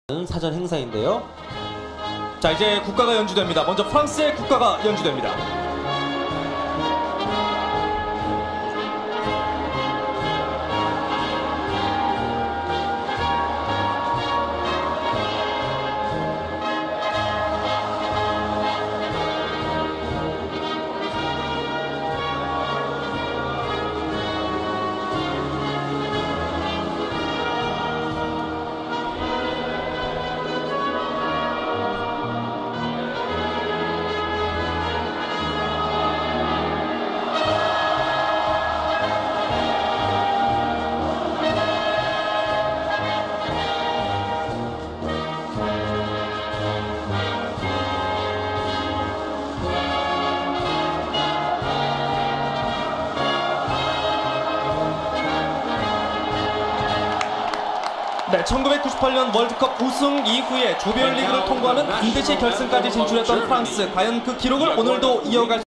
사전 행사인데요. 자, 이제 국가가 연주됩니다. 먼저 프랑스의 국가가 연주됩니다. 네, 1998년 월드컵 우승 이후에 조별리그를 통과하면 반드시 결승까지 진출했던 프랑스. 과연 그 기록을 오늘도 이어갈